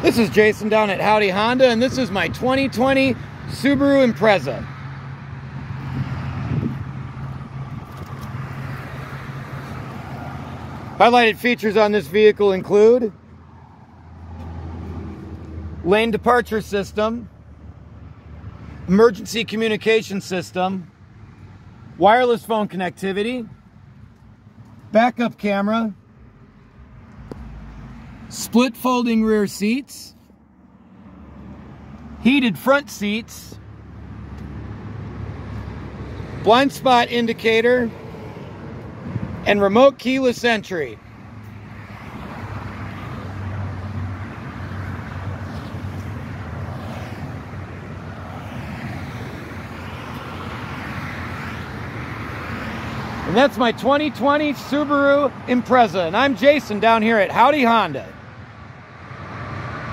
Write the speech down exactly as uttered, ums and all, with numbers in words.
This is Jason down at Howdy Honda, and this is my twenty twenty Subaru Impreza. Highlighted features on this vehicle include lane departure system, emergency communication system, wireless phone connectivity, backup camera, split folding rear seats, heated front seats, blind spot indicator, and remote keyless entry. And that's my twenty twenty Subaru Impreza. And I'm Jason down here at Howdy Honda.